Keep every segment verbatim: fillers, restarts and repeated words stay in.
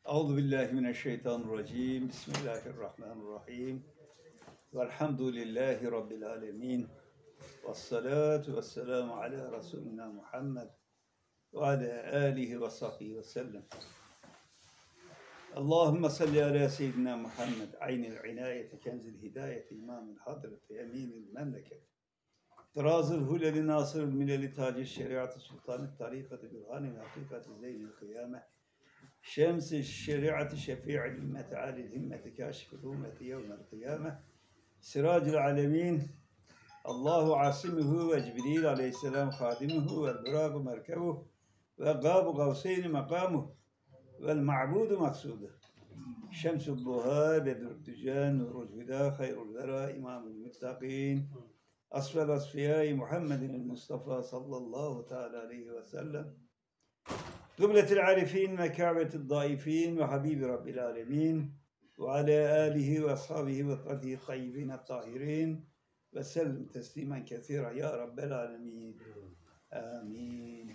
Euzu billahi mineşşeytanirracim. Bismillahirrahmanirrahim. Velhamdülillahi rabbil alamin. Ves salatu vesselamu ala Resulina Muhammed ve ala alihi ve sahbihi ve sellem. Allahümme salli ala seyyidina Muhammed aynil inayeti kenzil hidayeti imamil hadreti eminil memleket. Dırazıl huleli nasırıl mileli tacir şeriatı sultanı tarikatı bürhanil hakikati zeynil kıyame. Şems-i şeriatı şefi'il ümmeti alil himmeti kâşifil ümmeti yevmel kıyame. Siracil alemin. Allahu asimuhu ve Cibril aleyhisselam hadimuhu ve bıragu merkebuhu ve gâbu gavseyni makamuhu vel ma'budu maksudu. Şemsul duha bedrü tücan nurul hüda hayrul vera imamul muttaqin. Asfel asfiyai Muhammedin Mustafa sallallahu teala aleyhi ve sellem. Kıbletil arifin ve kâbetil daifin ve habibi rabbil alemin ve ala alihi ve ashabihi ve kadihi tayyibine tahirin ve sellem teslimen kethira ya rabbel alemin. Amin.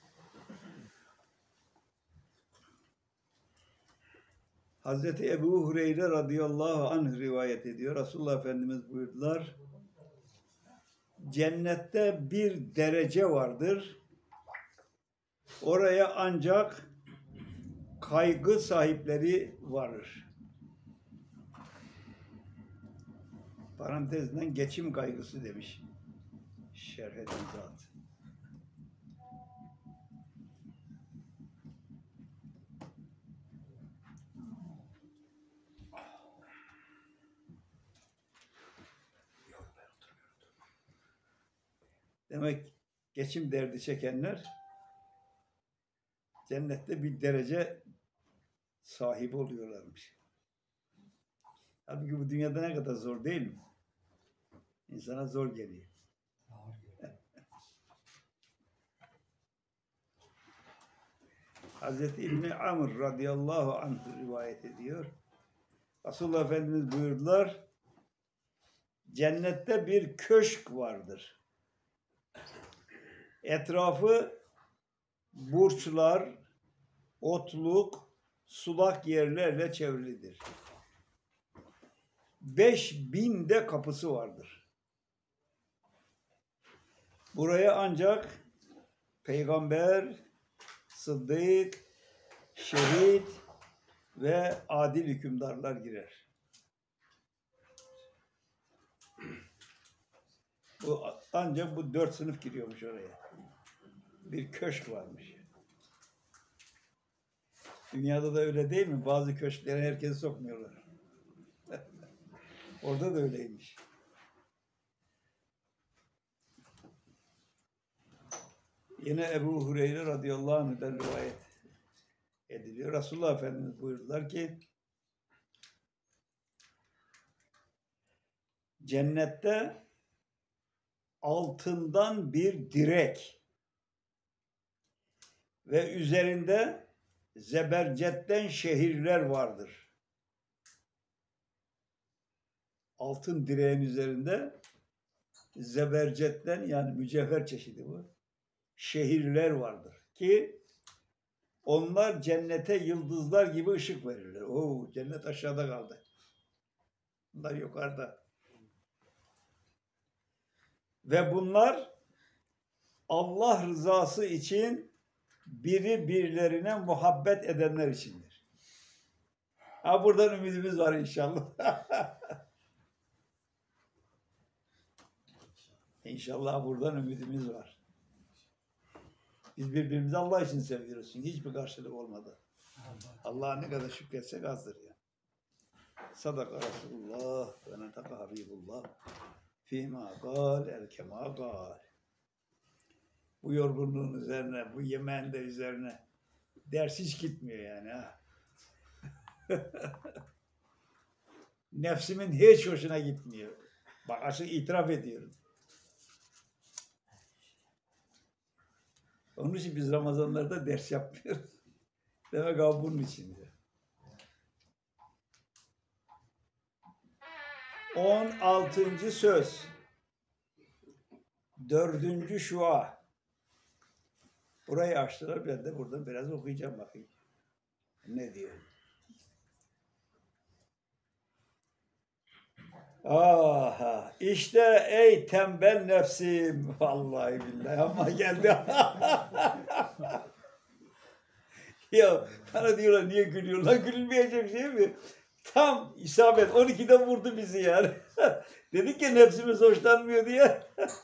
Hazreti Ebu Hureyre radıyallahu anh rivayet ediyor. Resulullah Efendimiz buyurdular. Cennette bir derece vardır. Oraya ancak kaygı sahipleri varır. Parantezden geçim kaygısı demiş. Şerh eden zat. Demek geçim derdi çekenler cennette bir derece sahibi oluyorlarmış. Halbuki bu dünyada ne kadar zor değil mi? İnsana zor geliyor. Hazreti İbni Amr radıyallahu anh rivayet ediyor. Resulullah Efendimiz buyurdular, cennette bir köşk vardır. Etrafı burçlar, otluk, sulak yerlerle çevrilidir. Beş bin de kapısı vardır. Buraya ancak peygamber, sıddık, şehit ve adil hükümdarlar girer. Bu, ancak bu dört sınıf giriyormuş oraya. Bir köşk varmış. Dünyada da öyle değil mi? Bazı köşklere herkesi sokmuyorlar. Orada da öyleymiş. Yine Ebu Hureyre radıyallahu anh'den rivayet ediliyor. Resulullah Efendimiz buyurdular ki cennette altından bir direk ve üzerinde zebercetten şehirler vardır. Altın direğin üzerinde zebercetten yani mücevher çeşidi bu. Şehirler vardır ki onlar cennete yıldızlar gibi ışık verirler. Oo, cennet aşağıda kaldı. Bunlar yukarıda. Ve bunlar Allah rızası için biri birilerine muhabbet edenler içindir. Ha buradan ümidimiz var inşallah. İnşallah buradan ümidimiz var. Biz birbirimizi Allah için seviyoruz. Çünkü hiçbir karşılık olmadı. Allah'a ne kadar şükretsek azdır ya. Sadaka Resulullah ve netaka Habibullah fîmâ gâl el kemâ gâl. Bu yorgunluğun üzerine, bu yemeğin de üzerine ders hiç gitmiyor yani ha. Nefsimin hiç hoşuna gitmiyor. Bak açık itiraf ediyorum. Onun için biz Ramazanlarda ders yapmıyoruz. Demek abi bunun içinde. On altıncı söz. Dördüncü şua. Burayı açtılar. Ben de buradan biraz okuyacağım bakayım. Ne diyor? Aha, işte ey tembel nefsim. Vallahi billahi ama geldi. Ya bana diyorlar niye gülüyorlar? Gülmeyecek şey mi? Tam isabet on ikide vurdu bizi yani. Dedik ki nefsimiz hoşlanmıyor diye.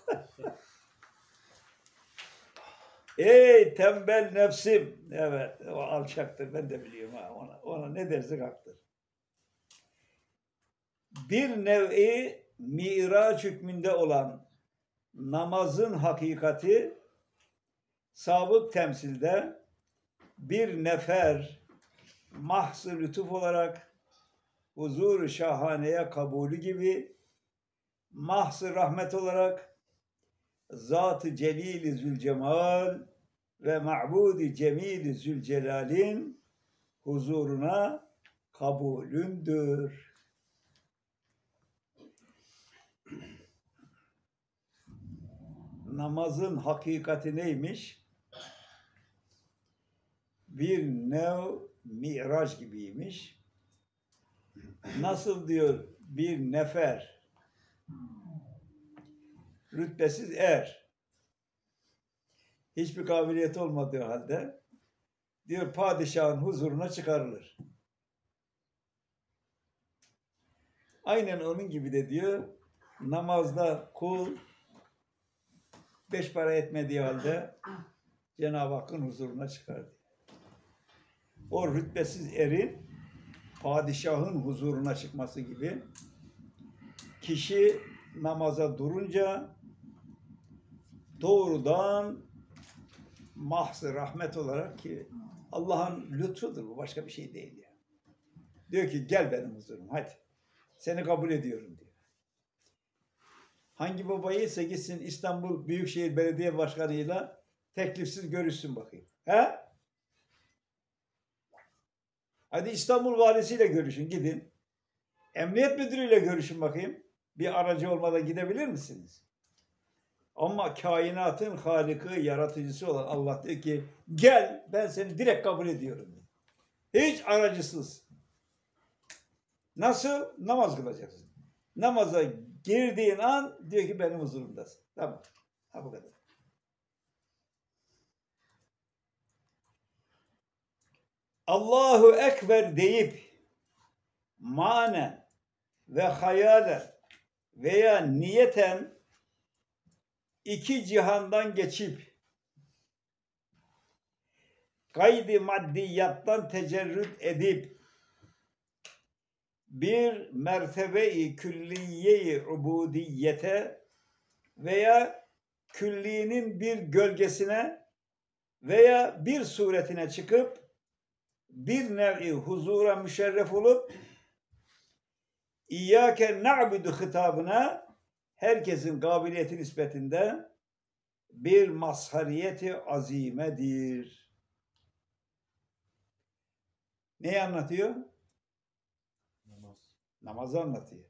Ey tembel nefsim. Evet o alçaktır ben de biliyorum ha. Ona, ona ne dersek haktır. Bir nevi miraç hükmünde olan namazın hakikati sabık temsilde bir nefer mahz-ı lütuf olarak huzur-u şahaneye kabulü gibi mahz-ı rahmet olarak Zat-ı Celil-i Zülcemal ve Ma'bud-i Cemil-i Zülcelal'in huzuruna kabulündür. Namazın hakikati neymiş? Bir nev miraç gibiymiş. Nasıl diyor bir nefer rütbesiz er hiçbir kabiliyet olmadığı halde diyor padişahın huzuruna çıkarılır. Aynen onun gibi de diyor namazda kul beş para etmediği halde Cenab-ı Hakk'ın huzuruna çıkar diyor. O rütbesiz erin padişahın huzuruna çıkması gibi kişi namaza durunca doğrudan mahz-ı rahmet olarak ki Allah'ın lütfudur bu başka bir şey değil ya. Diyor ki gel benim huzuruma hadi. Seni kabul ediyorum diyor. Hangi babayı ise gitsin İstanbul Büyükşehir Belediye Başkanı'yla teklifsiz görüşsün bakayım. He? Hadi İstanbul Valisiyle görüşün gidin. Emniyet Müdürü'yle görüşün bakayım. Bir aracı olmadan gidebilir misiniz? Ama kainatın Halık'ı, yaratıcısı olan Allah diyor ki gel ben seni direkt kabul ediyorum. Hiç aracısız. Nasıl? Namaz kılacaksın. Namaza girdiğin an diyor ki benim huzurumdasın. Tamam. Ha bu kadar. Allahu Ekber deyip manen ve hayalen veya niyeten iki cihandan geçip gayri maddiyattan tecerrüt edip bir mertebe-i külliye-i ubudiyete veya külliğinin bir gölgesine veya bir suretine çıkıp bir nevi huzura müşerref olup İyyâke na'budu hitabına herkesin kabiliyeti nispetinde bir mazhariyeti azimedir. Neyi anlatıyor? Namaz. Namazı anlatıyor.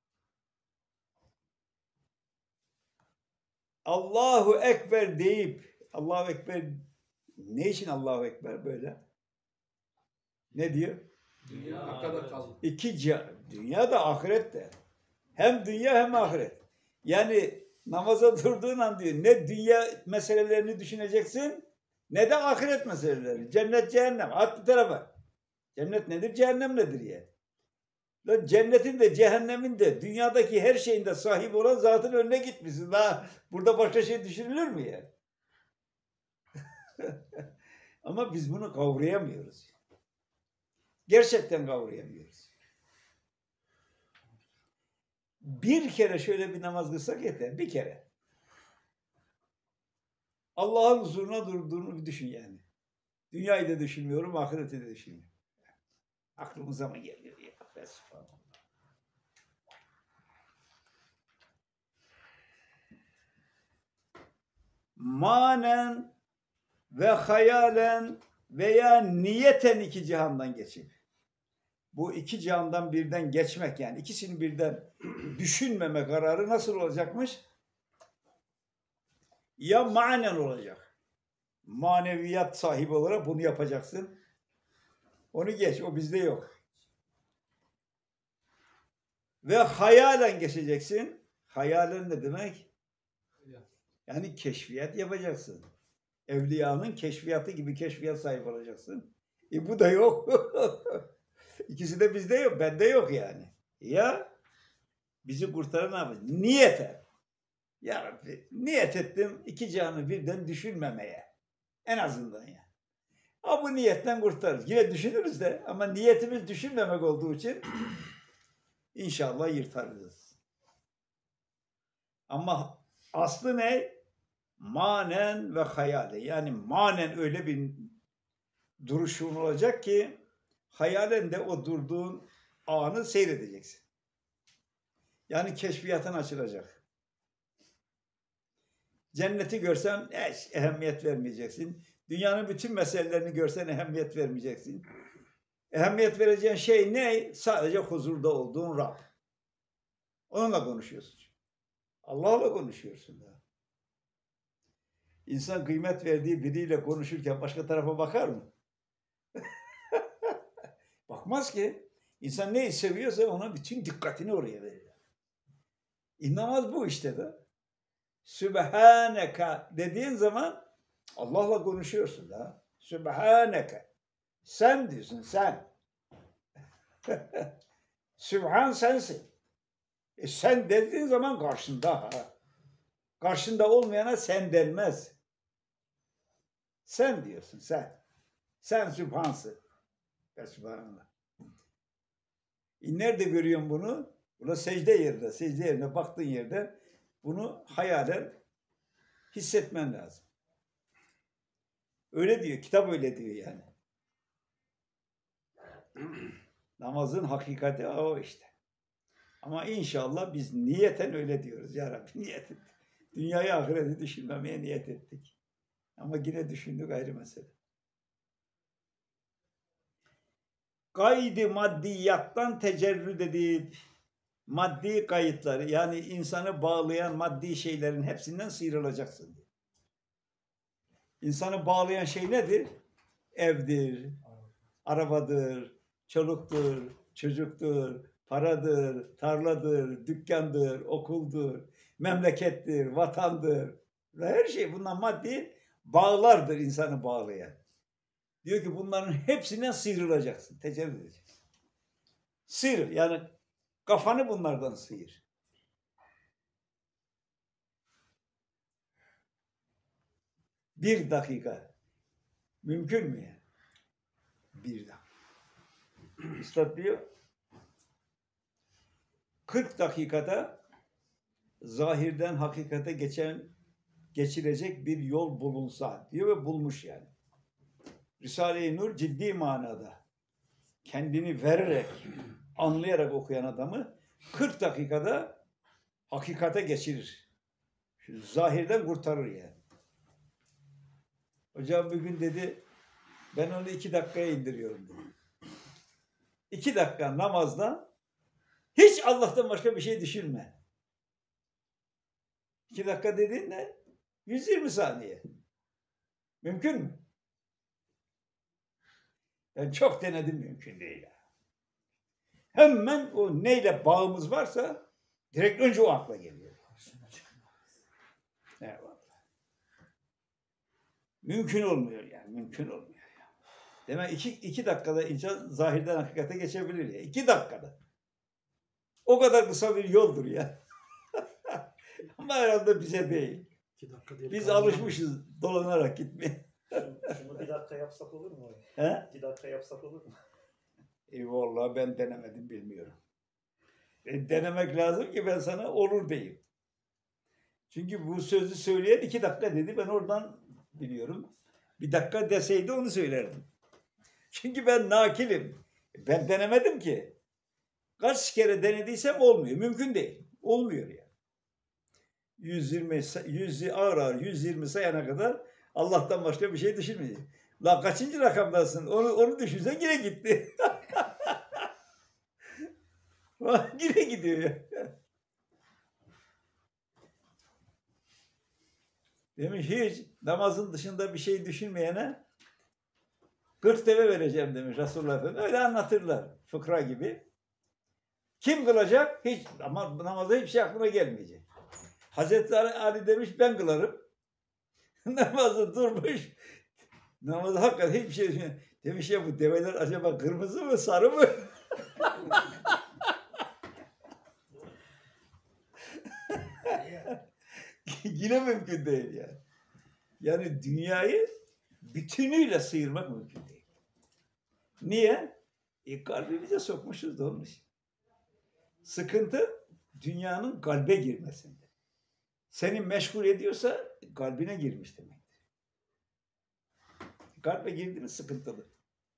Allahu Ekber deyip Allahu Ekber ne için Allahu Ekber böyle? Ne diyor? Dünya arkada kaldı. İki cihan. Dünya da ahiret de. Hem dünya hem ahiret. Yani namaza durduğun an diyor ne dünya meselelerini düşüneceksin ne de ahiret meselelerini. Cennet cehennem. At bir tarafa. Cennet nedir? Cehennem nedir ya? Lan cennetin de cehennemin de dünyadaki her şeyin de sahip olan zatın önüne gitmişsin. Daha burada başka şey düşünülür mü ya? Ama biz bunu kavrayamıyoruz. Gerçekten kavrayamıyoruz. Bir kere şöyle bir namaz kılsak yeter. Bir kere. Allah'ın huzuruna durduğunu bir düşün yani. Dünyayı da düşünmüyorum, ahireti de düşünmüyorum. Aklımıza mı geliyor ya? Subhanallah. Manen ve hayalen veya niyeten iki cihandan geçip bu iki cihandan birden geçmek yani ikisini birden düşünmeme kararı nasıl olacakmış? Ya manen olacak. Maneviyat sahibi olarak bunu yapacaksın. Onu geç, o bizde yok. Ve hayalen geçeceksin. Hayalen ne demek? Yani keşfiyat yapacaksın. Evliyanın keşfiyatı gibi keşfiyat sahibi olacaksın. E bu da yok. İkisi de bizde yok. Bende yok yani. Ya bizi kurtaran ne yapacak? Niyete. Ya Rabbi niyet ettim iki canı birden düşünmemeye. En azından ya. Ama bu niyetten kurtarırız. Yine düşünürüz de ama niyetimiz düşünmemek olduğu için inşallah yırtarız. Ama aslı ne? Manen ve hayale. Yani manen öyle bir duruşun olacak ki hayalen de o durduğun anı seyredeceksin. Yani keşfiyatın açılacak. Cenneti görsen hiç ehemmiyet vermeyeceksin. Dünyanın bütün meselelerini görsen ehemmiyet vermeyeceksin. Ehemmiyet vereceğin şey ne? Sadece huzurda olduğun Rab. Onunla konuşuyorsun. Allah'la konuşuyorsun da. İnsan kıymet verdiği biriyle konuşurken başka tarafa bakar mı? Bakmaz ki. İnsan neyi seviyorsa ona bütün dikkatini oraya verir. İnanmaz bu işte de. Sübhaneke dediğin zaman Allah'la konuşuyorsun da. Sübhaneke. Sen diyorsun sen. Sübhan sensin. E sen dediğin zaman karşında. Karşında olmayana sen denmez. Sen diyorsun sen. Sen Sübhansın. Ya Sübhanallah. E nerede görüyorsun bunu? Buna secde yerinde. Secde yerine baktığın yerde bunu hayalen hissetmen lazım. Öyle diyor. Kitap öyle diyor yani. Namazın hakikati o işte. Ama inşallah biz niyeten öyle diyoruz. Ya Rabbi niyet ettik. Dünyayı ahireti düşünmemeye niyet ettik. Ama yine düşündük ayrı mesele. Gaydi maddiyattan tecerrüd edip maddi kayıtları yani insanı bağlayan maddi şeylerin hepsinden sıyrılacaksın diyor. İnsanı bağlayan şey nedir? Evdir, arabadır, çoluktur, çocuktur, paradır, tarladır, dükkandır, okuldur, memlekettir, vatandır. Ve her şey bundan maddi bağlardır insanı bağlayan. Diyor ki bunların hepsinden sıyrılacaksın, tecerrüd edeceksin. Sıyır yani kafanı bunlardan sıyır. Bir dakika. Mümkün mü yani? Bir dakika. Üstad diyor, kırk dakikada zahirden hakikate geçen, geçirecek bir yol bulunsa diyor ve bulmuş yani. Risale-i Nur ciddi manada kendini vererek, anlayarak okuyan adamı kırk dakikada hakikate geçirir. Şu zahirden kurtarır yani. Hocam bir gün dedi, ben onu iki dakikaya indiriyorum dedi. İki dakika namazda hiç Allah'tan başka bir şey düşünme. İki dakika dediğin ne? yüz yirmi saniye. Mümkün mü? Ben çok denedim, mümkün değil. Hemen o neyle bağımız varsa direkt önce o akla geliyor. Eyvallah. Mümkün olmuyor yani, mümkün olmuyor. Demek iki, iki dakikada insan zahirden hakikate geçebilir ya. İki dakikada. O kadar kısa bir yoldur ya. Ama herhalde bize değil. Biz alışmışız dolanarak gitmeye. Şunu bir dakika yapsak olur mu? He? Bir dakika yapsak olur mu? E vallahi ben denemedim, bilmiyorum. E, denemek lazım ki ben sana olur diyeyim. Çünkü bu sözü söyleyen iki dakika dedi. Ben oradan biliyorum. Bir dakika deseydi onu söylerdim. Çünkü ben nakilim. Ben denemedim ki. Kaç kere denediysem olmuyor. Mümkün değil. Olmuyor yani. yüz yirmi, yüz, ağır ağır yüz yirmi sayana kadar Allah'tan başka bir şey düşünmeyecek. La kaçıncı rakamdasın? Onu, onu düşünsen yine gitti. Yine gidiyor ya. Demiş hiç namazın dışında bir şey düşünmeyene kırk deve vereceğim demiş Resulullah Efendimiz. Öyle anlatırlar fıkra gibi. Kim kılacak? Hiç, ama namazda hiçbir şey aklına gelmeyecek. Hazreti Ali, Ali demiş ben kılarım. Namazda durmuş. Namazda hakikaten hiçbir şey düşünmüyor. Demiş ya bu develer acaba kırmızı mı sarı mı? Yine mümkün değil yani. Yani dünyayı bütünüyle sıyırmak mümkün değil. Niye? E, kalbimize sokmuşuz da onun için. Sıkıntı dünyanın kalbe girmesinde. Seni meşgul ediyorsa kalbine girmiş demektir. Kalbe girdi mi sıkıntılı.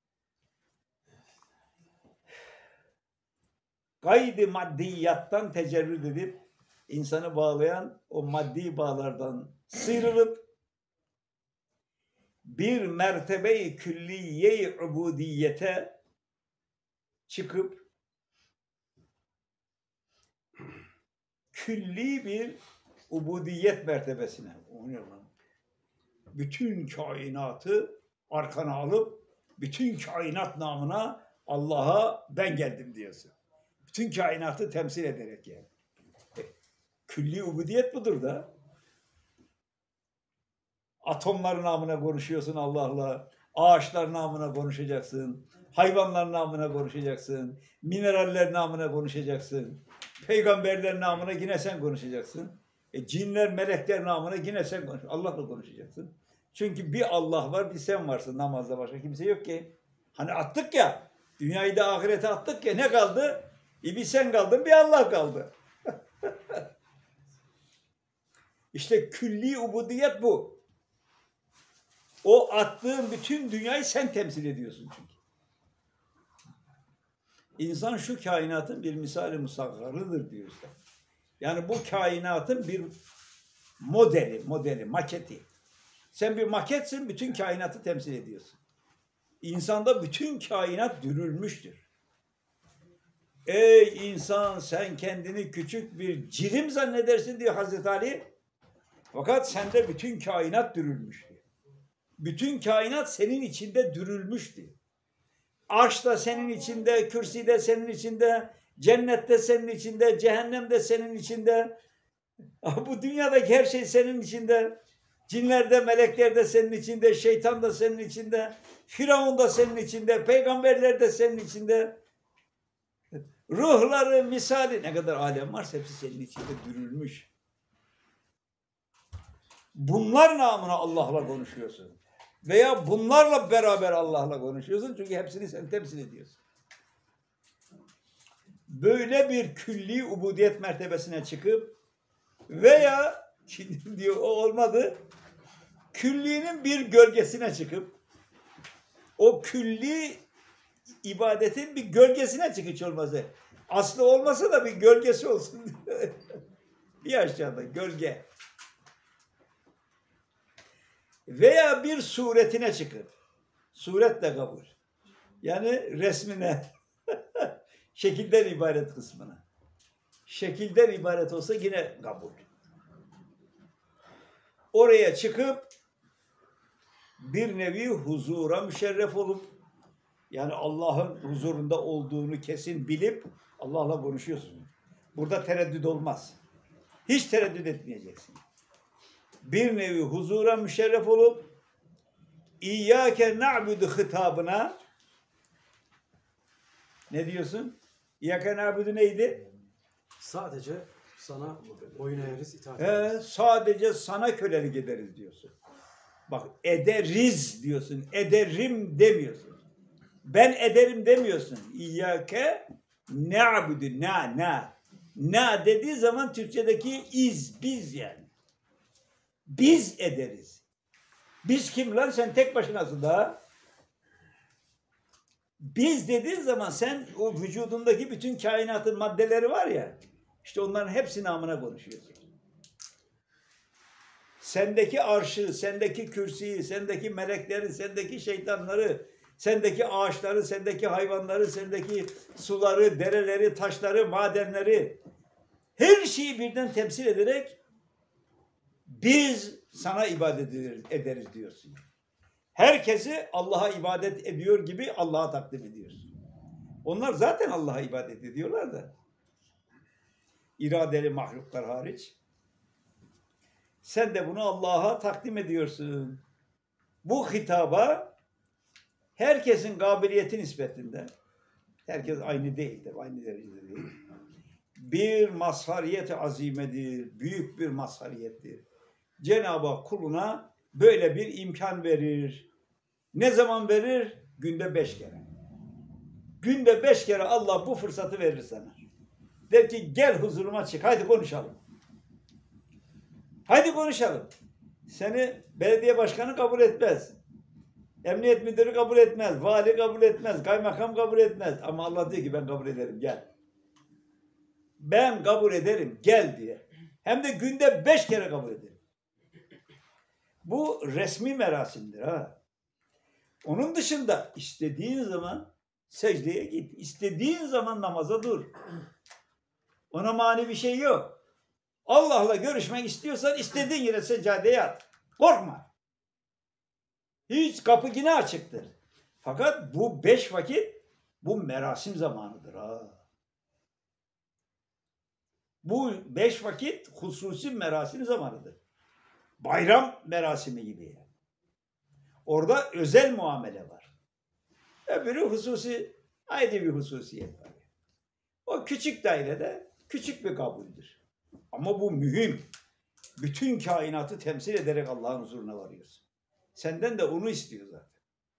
Gaydi maddiyattan tecerrüd edip insanı bağlayan o maddi bağlardan sıyrılıp bir mertebe-i külliye-i ubudiyete çıkıp külli bir ubudiyet mertebesine, o ne lan? Bütün kainatı arkana alıp bütün kainat namına Allah'a ben geldim diyorsun. Bütün kainatı temsil ederek yani. E, külli ubudiyet budur da. Atomlar namına konuşuyorsun Allah'la, ağaçlar namına konuşacaksın, hayvanlar namına konuşacaksın, mineraller namına konuşacaksın, peygamberler namına yine sen konuşacaksın. E, cinler, melekler namına yine sen konuş. Allah'la konuşacaksın. Çünkü bir Allah var, bir sen varsın namazda, başka kimse yok ki. Hani attık ya, dünyayı da ahirete attık ya, ne kaldı? E, bir sen kaldın, bir Allah kaldı. İşte külli ubudiyet bu. O attığın bütün dünyayı sen temsil ediyorsun çünkü. İnsan şu kainatın bir misali musaggarıdır diyor işte. Yani bu kainatın bir modeli, modeli, maketi. Sen bir maketsin, bütün kainatı temsil ediyorsun. İnsanda bütün kainat dürülmüştür. Ey insan, sen kendini küçük bir cirim zannedersin diyor Hazreti Ali. Fakat sende bütün kainat dürülmüş diyor. Bütün kainat senin içinde dürülmüş diyor. Arş da senin içinde, kürsi de senin içinde, cennet de senin içinde, cehennem de senin içinde. Bu dünyadaki her şey senin içinde. Cinler de, melekler de senin içinde, şeytan da senin içinde, Firavun da senin içinde, peygamberler de senin içinde. Ruhları, misali, ne kadar alem varsa hepsi senin içinde dürülmüş. Bunlar namına Allah'la konuşuyorsun. Veya bunlarla beraber Allah'la konuşuyorsun. Çünkü hepsini sen temsil ediyorsun. Böyle bir külli ubudiyet mertebesine çıkıp veya şimdi diyor o olmadı. Küllinin bir gölgesine çıkıp o külli ibadetin bir gölgesine çıkış olması. Aslı olmasa da bir gölgesi olsun. Bir aşağıda gölge. Veya bir suretine çıkıp, suret de kabul. Yani resmine, şekilden ibaret kısmına. Şekilden ibaret olsa yine kabul. Oraya çıkıp bir nevi huzura müşerref olup, yani Allah'ın huzurunda olduğunu kesin bilip Allah'la konuşuyorsun. Burada tereddüt olmaz. Hiç tereddüt etmeyeceksin. Bir nevi huzura müşerref olup İyyâke na'budu hitabına ne diyorsun? İyyâke na'budu neydi? Sadece sana boyun eğeriz, itaat He, ederiz. sadece sana kölelik ederiz diyorsun. Bak ederiz diyorsun. Ederim demiyorsun. Ben ederim demiyorsun. İyyâke na'budu na na. Na dediği zaman Türkçedeki iz, biz yani. Biz ederiz. Biz kim lan? Sen tek başınasın daha. Biz dediğin zaman sen o vücudundaki bütün kainatın maddeleri var ya, işte onların hepsi namına konuşuyorsun. Sendeki arşı, sendeki kürsüyü, sendeki melekleri, sendeki şeytanları, sendeki ağaçları, sendeki hayvanları, sendeki suları, dereleri, taşları, madenleri, her şeyi birden temsil ederek biz sana ibadet ederiz diyorsun. Herkesi Allah'a ibadet ediyor gibi Allah'a takdim ediyorsun. Onlar zaten Allah'a ibadet ediyorlar da iradeli mahluklar hariç. Sen de bunu Allah'a takdim ediyorsun. Bu hitaba herkesin kabiliyeti nispetinde, herkes aynı değildir, aynı derecede değil. Bir mazhariyet-i azimedir, büyük bir mazhariyettir. Cenab-ı Hak kuluna böyle bir imkan verir. Ne zaman verir? Günde beş kere. Günde beş kere Allah bu fırsatı verir sana. Der ki gel huzuruma çık, haydi konuşalım. Haydi konuşalım. Seni belediye başkanı kabul etmez. Emniyet müdürü kabul etmez. Vali kabul etmez. Kaymakam kabul etmez. Ama Allah diyor ki ben kabul ederim, gel. Ben kabul ederim, gel diye. Hem de günde beş kere kabul ederim. Bu resmi merasimdir ha. Onun dışında istediğin zaman secdeye git. İstediğin zaman namaza dur. Ona mani bir şey yok. Allah'la görüşmek istiyorsan istediğin yere seccadeye yat. Korkma. Hiç kapı yine açıktır. Fakat bu beş vakit bu merasim zamanıdır ha. Bu beş vakit hususi merasim zamanıdır. Bayram merasimi gibi. Orada özel muamele var. Öbürü hususi, ayrı bir hususiyet var. O küçük dairede küçük bir kabuldür. Ama bu mühim. Bütün kainatı temsil ederek Allah'ın huzuruna varıyorsun. Senden de onu istiyor zaten.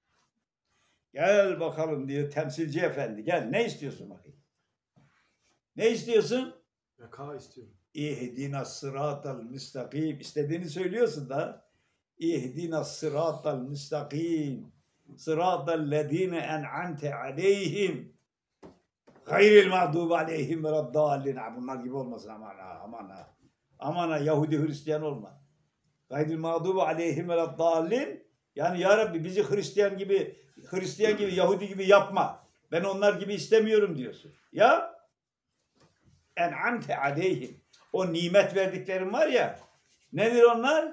Gel bakalım diyor temsilci efendi. Gel ne istiyorsun bakayım? Ne istiyorsun? Ka istiyorum. İhdina sıratal müstakim. İstediğini söylüyorsun da. İhdina sıratal müstakim. Sıratal lezine en'amte aleyhim. Gayril mağdubi aleyhim ve raddallin. Bunlar gibi olmasın aman ha, aman ha. Aman ha Yahudi Hristiyan olma. Gayril mağdubi aleyhim ve raddallin. Yani ya Rabbi bizi Hristiyan gibi, Hristiyan gibi, Yahudi gibi yapma. Ben onlar gibi istemiyorum diyorsun. Ya en'amte aleyhim. O nimet verdiklerim var ya. Nedir onlar?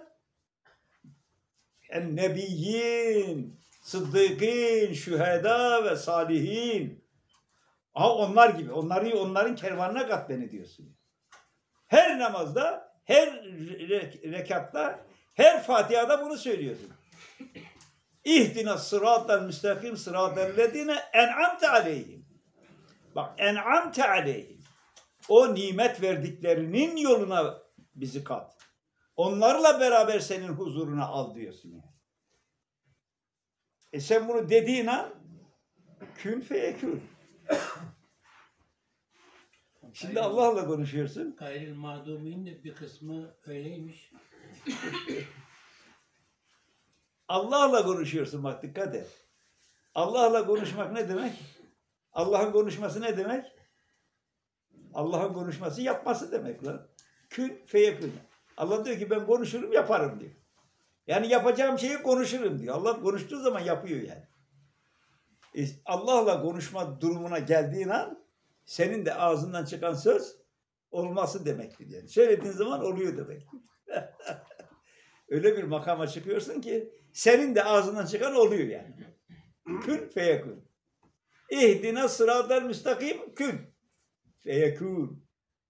En nebiyyin, sıddıkîn, şühedâ ve salihin. Aha onlar gibi. Onları, onların kervanına kat beni diyorsun. Her namazda, her re- rekatta, her Fatiha'da bunu söylüyorsun. İhdina sıratal müstakim sıratal lezine en'amte aleyhim. Bak en'amte aleyhim. O nimet verdiklerinin yoluna bizi kat. Onlarla beraber senin huzuruna al diyorsun yani. E sen bunu dediğin an kün feyekün. Şimdi Allah'la konuşuyorsun. Gayril mağdubinin de bir kısmı öyleymiş. Allah'la konuşuyorsun bak dikkat et. Allah'la konuşmak ne demek? Allah'ın konuşması ne demek? Allah'ın konuşması yapması demek lan. Kün feyekün. Allah diyor ki ben konuşurum yaparım diyor. Yani yapacağım şeyi konuşurum diyor. Allah konuştuğu zaman yapıyor yani. E, Allah'la konuşma durumuna geldiğin an senin de ağzından çıkan söz olması demektir yani. Söylediğin zaman oluyor demek. Öyle bir makama çıkıyorsun ki senin de ağzından çıkan oluyor yani. Kün feyekün. İhdina sıratal müstakim kün feyekün.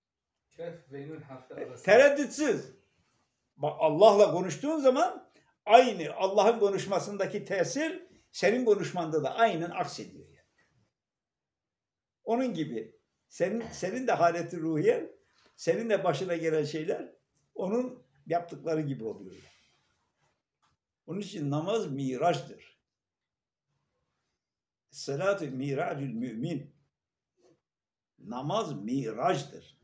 Tereddütsüz. Bak Allah'la konuştuğun zaman aynı Allah'ın konuşmasındaki tesir senin konuşmanda da aynen aksediyor yani. Onun gibi senin senin de haleti ruhiye, senin de başına gelen şeyler onun yaptıkları gibi oluyor. Yani. Onun için namaz miraçtır. Salat-ı miracül mümin. Namaz miraçtır.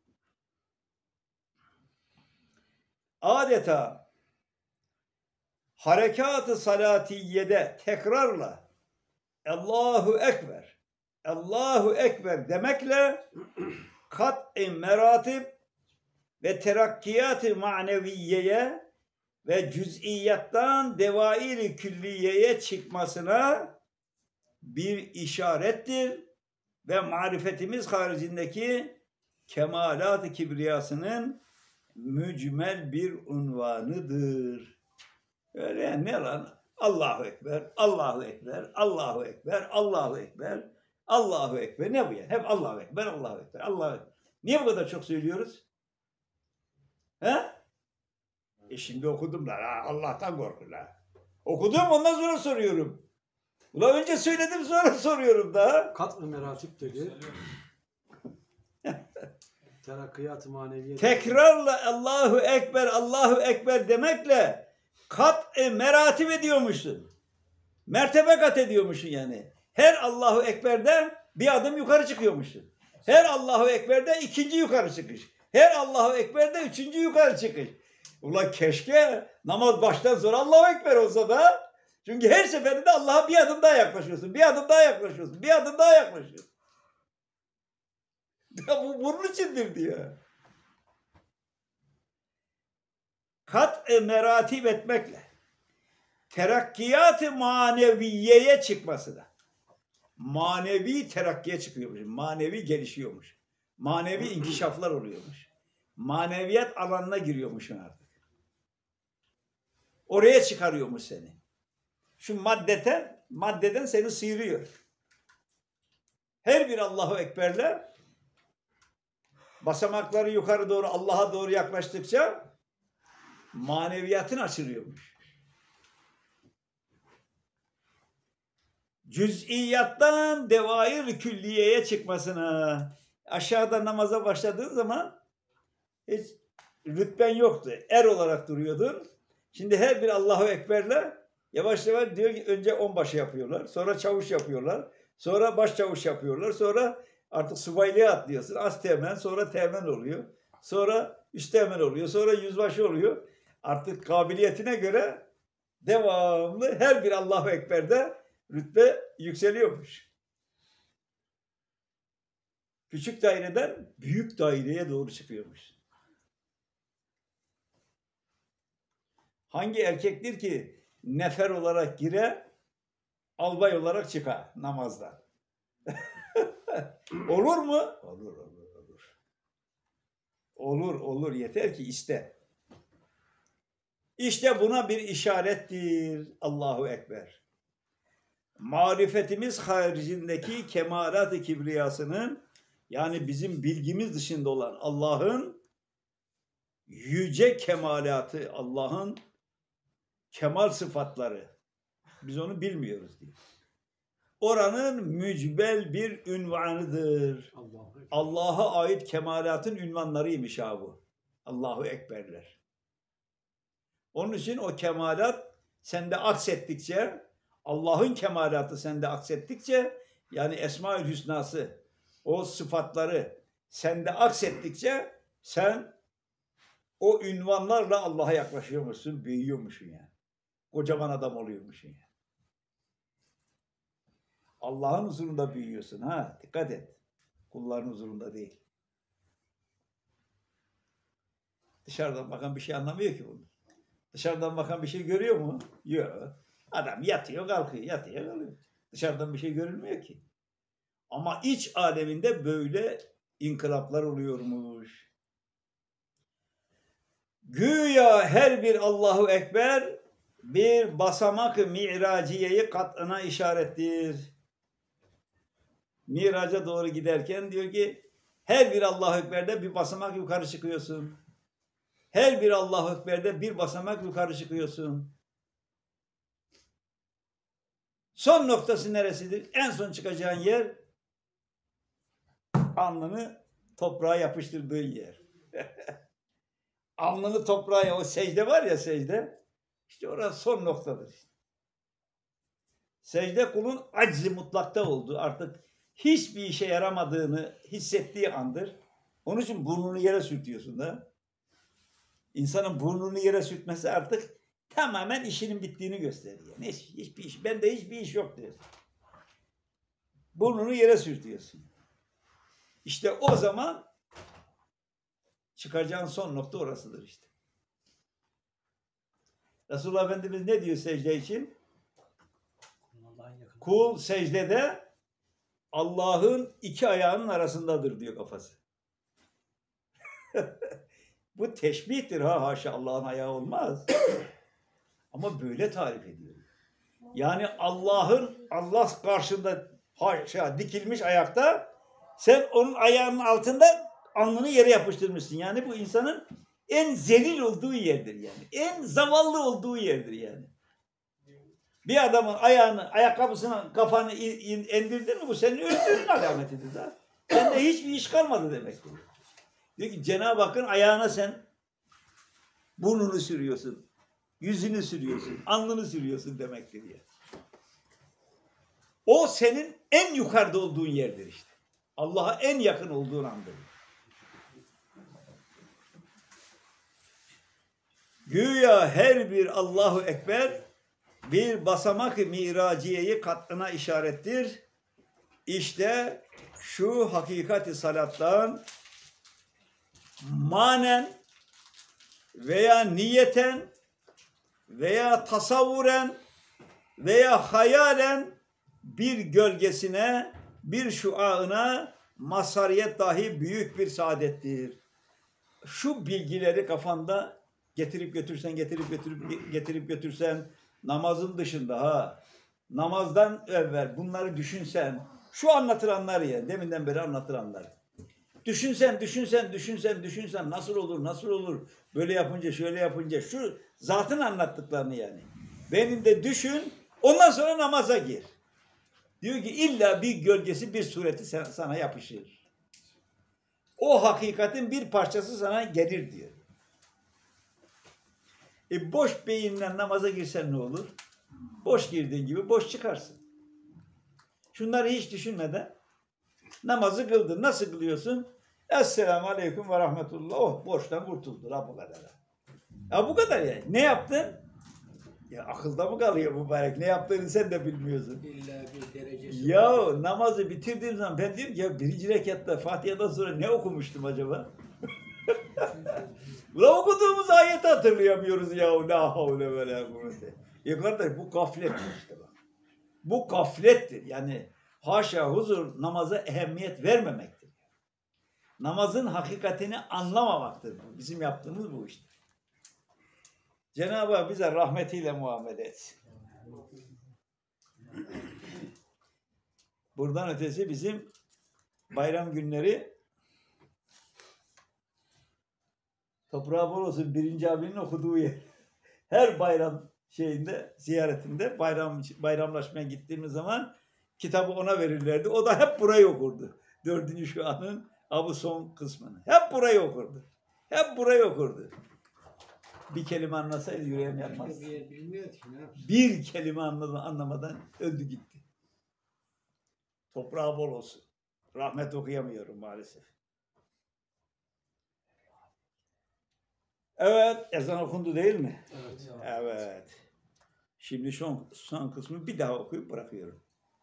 Adeta harekat-ı salatiyede tekrarla Allahu Ekber, Allahu Ekber demekle kat-i meratib ve terakkiyat-ı maneviyeye ve cüz'iyattan devair-i külliyeye çıkmasına bir işarettir ve marifetimiz haricindeki kemalat-ı kibriyasının mücmel bir unvanıdır. Öyle yani ne lan? Allahu Ekber, Allahu Ekber, Allahu Ekber, Allahu Ekber, Allahu Ekber. Ne bu yani? Hep Allahu Ekber, Allahu Ekber, Allahu Ekber. Niye bu kadar çok söylüyoruz? He? E şimdi okudum da ha, Allah'tan korkun ha. Okudum ondan sonra soruyorum. Ulan önce söyledim sonra soruyorum da. Kat-ı meratip dedi. Terakkiyat-ı maneviye. Tekrarla Allahu Ekber, Allahu Ekber demekle kat-ı meratip ediyormuşsun. Mertebe kat ediyormuşsun yani. Her Allahu Ekber'de bir adım yukarı çıkıyormuşsun. Her Allahu Ekber'de ikinci yukarı çıkış. Her Allahu Ekber'de üçüncü yukarı çıkış. Ulan keşke namaz baştan sonra Allahu Ekber olsa da. Çünkü her seferinde Allah'a bir adım daha yaklaşıyorsun. Bir adım daha yaklaşıyorsun. Bir adım daha yaklaşıyorsun. Ya bu bunun içindir diyor. Kat-ı meratip etmekle terakkiyat-ı maneviyeye çıkması da. Manevi terakkiye çıkıyormuş. Manevi gelişiyormuş. Manevi inkişaflar oluyormuş. Maneviyat alanına giriyormuşsun artık. Oraya çıkarıyormuş seni. Şu maddeten, maddeden seni sıyırıyor. Her bir Allahu Ekber'le basamakları yukarı doğru Allah'a doğru yaklaştıkça maneviyatın açılıyormuş. Cüz'iyattan devair külliyeye çıkmasına. Aşağıda namaza başladığın zaman hiç rütben yoktu. Er olarak duruyordun. Şimdi her bir Allahu Ekber'le yavaş yavaş diyor ki önce onbaşı yapıyorlar. Sonra çavuş yapıyorlar. Sonra başçavuş yapıyorlar. Sonra artık subaylığa atlıyorsun. Asteğmen, sonra teğmen oluyor. Sonra üsteğmen oluyor. Sonra yüzbaşı oluyor. Artık kabiliyetine göre devamlı her bir Allahu Ekber'de rütbe yükseliyormuş. Küçük daireden büyük daireye doğru çıkıyormuş. Hangi erkektir ki nefer olarak gire, albay olarak çıkar namazda? Olur mu? Olur, olur, olur. Olur, olur. Yeter ki iste. İşte buna bir işarettir. Allahu Ekber. Marifetimiz haricindeki kemalat-ı kibriyasının, yani bizim bilgimiz dışında olan Allah'ın yüce kemalatı, Allah'ın kemal sıfatları. Biz onu bilmiyoruz diyor. Oranın mücbel bir ünvanıdır. Allah'a ait kemalatın ünvanlarıymış ha bu. Allahu Ekberler. Onun için o kemalat sende aksettikçe, Allah'ın kemalatı sende aksettikçe, yani Esma-ül Hüsnası, o sıfatları sende aksettikçe sen o ünvanlarla Allah'a yaklaşıyormuşsun, büyüyormuşsun yani. Kocaman adam oluyormuşsun yani. Allah'ın huzurunda büyüyorsun ha, dikkat et. Kulların huzurunda değil. Dışarıdan bakan bir şey anlamıyor ki bunu. Dışarıdan bakan bir şey görüyor mu? Yok. Adam yatıyor, kalkıyor, yatıyor, kalkıyor. Dışarıdan bir şey görülmüyor ki. Ama iç aleminde böyle inkılaplar oluyormuş. Güya her bir Allahu Ekber bir basamak-ı mi'raciyeyi kat'ına işarettir. Miraca doğru giderken diyor ki her bir Allahu Ekber'de bir basamak yukarı çıkıyorsun. Her bir Allahu Ekber'de bir basamak yukarı çıkıyorsun. Son noktası neresidir? En son çıkacağın yer alnını toprağa yapıştırdığın yer. Alnını toprağa, o secde var ya secde, işte orası son noktadır. Secde kulun aczi mutlakta olduğu, artık hiçbir işe yaramadığını hissettiği andır. Onun için burnunu yere sürtüyorsun da. İnsanın burnunu yere sürtmesi artık tamamen işinin bittiğini gösteriyor. Ne, hiçbir iş, bende hiçbir iş yok diyor. Burnunu yere sürtüyorsun. İşte o zaman çıkacağın son nokta orasıdır işte. Resulullah Efendimiz ne diyor secde için? Kul secdede Allah'ın iki ayağının arasındadır diyor kafası. Bu teşbihtir ha, haşa, Allah'ın ayağı olmaz. Ama böyle tarif ediyor. Yani Allah'ın, Allah karşında haşa dikilmiş ayakta, sen onun ayağının altında alnını yere yapıştırmışsın. Yani bu insanın en zelil olduğu yerdir yani. En zavallı olduğu yerdir yani. Bir adamın ayağını, ayakkabısına kafanı indirdin mi bu senin öldüğünün alametidir da. Sende hiçbir iş kalmadı demektir. Diyor ki Cenab-ı Hakk'ın ayağına sen burnunu sürüyorsun, yüzünü sürüyorsun, alnını sürüyorsun demektir yani. O senin en yukarıda olduğun yerdir işte. Allah'a en yakın olduğun andır. Güya her bir Allahu Ekber bir basamak-ı miraciyeyi katına işarettir. İşte şu hakikati salattan manen veya niyeten veya tasavvuren veya hayalen bir gölgesine, bir şuağına mazhariyet dahi büyük bir saadettir. Şu bilgileri kafanda getirip götürsen, getirip götürüp getirip götürsen, namazın dışında ha, namazdan evvel bunları düşünsen, şu anlatılanlar ya, deminden beri anlatılanlar. Düşünsen, düşünsen, düşünsen, düşünsen nasıl olur, nasıl olur, böyle yapınca, şöyle yapınca, şu zatın anlattıklarını yani. Benim de düşün, ondan sonra namaza gir. Diyor ki illa bir gölgesi, bir sureti sana yapışır. O hakikatin bir parçası sana gelir diyor. E boş beyinle namaza girsen ne olur? Boş girdiğin gibi boş çıkarsın. Şunları hiç düşünmeden namazı kıldın. Nasıl kılıyorsun? Esselamu Aleyküm ve Rahmetullah. Oh boştan kurtuldu. Ha bu kadar. Ya bu kadar yani. Ne yaptın? Ya akılda mı kalıyor mübarek? Ne yaptığını sen de bilmiyorsun. İlla bir derecesi Ya var. namazı bitirdiğim zaman ben diyorum ki ya birinci rekatta Fatiha'dan sonra ne okumuştum acaba? Ulan okuduğumuz ayeti hatırlayamıyoruz ya. La havle ve la kuvvete. Ya kardeş bu gaflettir işte bak. Bu gaflettir. Yani haşa huzur namaza ehemmiyet vermemektir. Namazın hakikatini anlamamaktır. Bizim yaptığımız bu işte. Cenab-ı Hak bize rahmetiyle muamele etsin. Buradan ötesi bizim bayram günleri toprağı bol olsun birinci abinin okuduğu yer. Her bayram şeyinde, ziyaretinde bayram bayramlaşmaya gittiğimiz zaman kitabı ona verirlerdi. O da hep burayı okurdu. Dördüncü şuanın bu son kısmını. Hep burayı okurdu. Hep burayı okurdu. Bir kelime anlasaydı yüreğim yapmaz. Bir yer bilmiyor ki ne yapsın. Bir kelime anladı, anlamadan öldü gitti. Toprağı bol olsun. Rahmet okuyamıyorum maalesef. Evet, ezan okundu değil mi? Evet. Evet. Şimdi son, son kısmı bir daha okuyup bırakıyorum.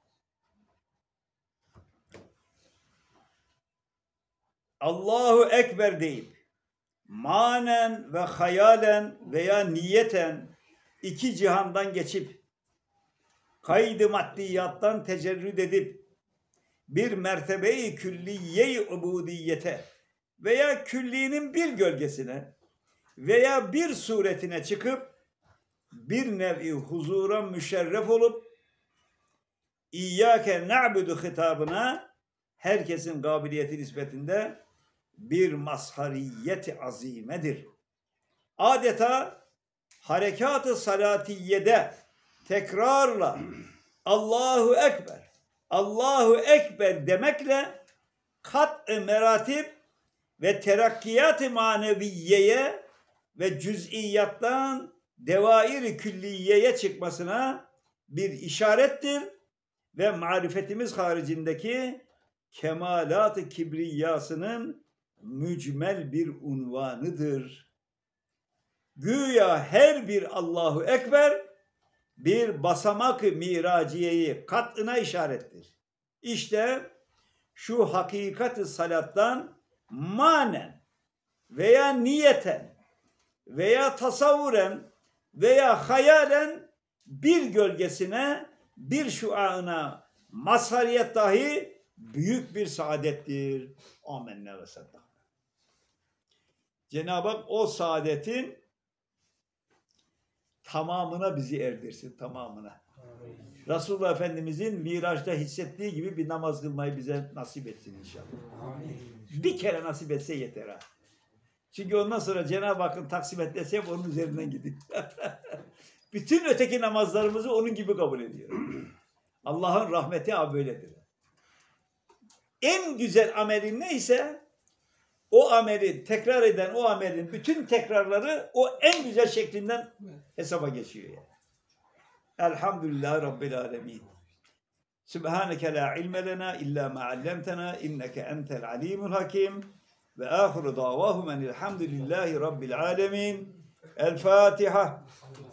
Allahu Ekber deyip manen ve hayalen veya niyeten iki cihandan geçip kaydı maddiyattan tecerrüd edip bir mertebe-i külliye-i ubudiyete veya küllinin bir gölgesine veya bir suretine çıkıp bir nevi huzura müşerref olup İyyâke na'budu hitabına herkesin kabiliyeti nispetinde bir mazhariyeti azimedir. Adeta harekat-ı salatiyede tekrarla Allahu Ekber, Allahu Ekber demekle kat-ı meratip ve terakkiyat-ı maneviyeye ve cüz'iyattan devair-i külliyeye çıkmasına bir işarettir ve marifetimiz haricindeki kemalat-ı kibriyasının mücmel bir unvanıdır. Güya her bir Allahu Ekber bir basamak-ı miraciyeyi katına işarettir. İşte şu hakikat-ı salattan manen veya niyeten veya tasavvuren veya hayalen bir gölgesine, bir şuağına mazhariyet dahi büyük bir saadettir. Amenna ve saddak. Cenab-ı Hak o saadetin tamamına bizi erdirsin, tamamına. Resulullah Efendimizin Miraç'ta hissettiği gibi bir namaz kılmayı bize nasip etsin inşallah. Bir kere nasip etse yeter ha. Çünkü ondan sonra Cenab-ı Hakk'ın taksim etmesi hep onun üzerinden gidiyor. Bütün öteki namazlarımızı onun gibi kabul ediyor. Allah'ın rahmeti abi böyledir. En güzel amelin neyse o ameli tekrar eden o amelin bütün tekrarları o en güzel şeklinden hesaba geçiyor yani. Elhamdülillahi Rabbil alemin. Subhaneke la ilme lena illa ma allamtena inneke entel alimul hakim ve ahiru davahum enilhamdülillahi Rabbil alemin. El Fatiha.